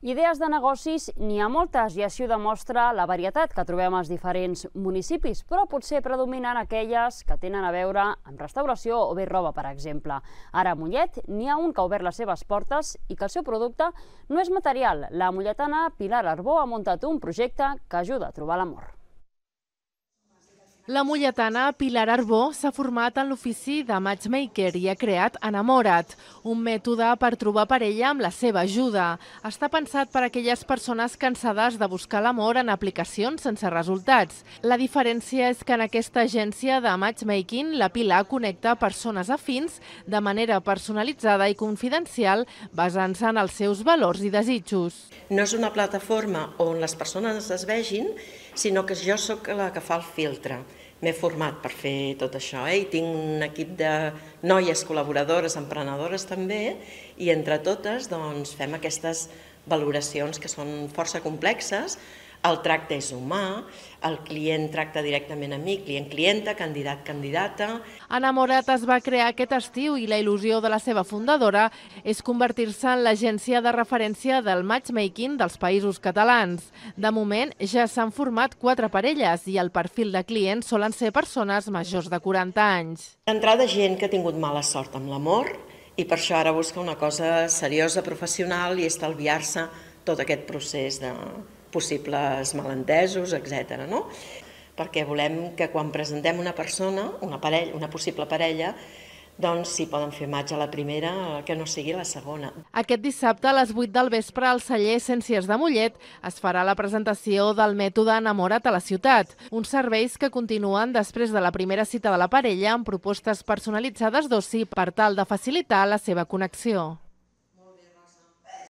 Idees de negocis n'hi ha moltes i així ho demostra la varietat que trobem als diferents municipis, però potser predominen aquelles que tenen a veure amb restauració o bé roba, per exemple. Ara a Mollet n'hi ha un que ha obert les seves portes i que el seu producte no és material. La molletana Pilar Arbó ha muntat un projecte que ajuda a trobar l'amor. La molletana Pilar Arbó s'ha format en l'ofici de matchmaker i ha creat Enamora't, un mètode per trobar parella amb la seva ajuda. Està pensat per a aquelles persones cansades de buscar l'amor en aplicacions sense resultats. La diferència és que en aquesta agència de matchmaking la Pilar connecta persones afins de manera personalitzada i confidencial basant-se en els seus valors i desitjos. No és una plataforma on les persones es vegin, sinó que jo sóc la que fa el filtre. M'he format per fer tot això i tinc un equip de noies col·laboradores, emprenedores també, i entre totes fem aquestes valoracions que són força complexes. El tracte és humà, el client tracta directament amb mi, client-clienta, candidat-candidata. Enamora't es va crear aquest estiu i la il·lusió de la seva fundadora és convertir-se en l'agència de referència del matchmaking dels Països Catalans. De moment ja s'han format 4 parelles i el perfil de clients solen ser persones majors de 40 anys. D'entrada, gent que ha tingut mala sort amb l'amor i per això ara busca una cosa seriosa, professional i estalviar-se tot aquest procés de possibles malentesos, etc. Perquè volem que quan presentem una persona, una possible parella, doncs si poden fer match a la primera, que no sigui la segona. Aquest dissabte a les 8 del vespre al celler Essències de Mollet es farà la presentació del mètode Enamora't a la ciutat, uns serveis que continuen després de la primera cita de la parella amb propostes personalitzades d'oci per tal de facilitar la seva connexió.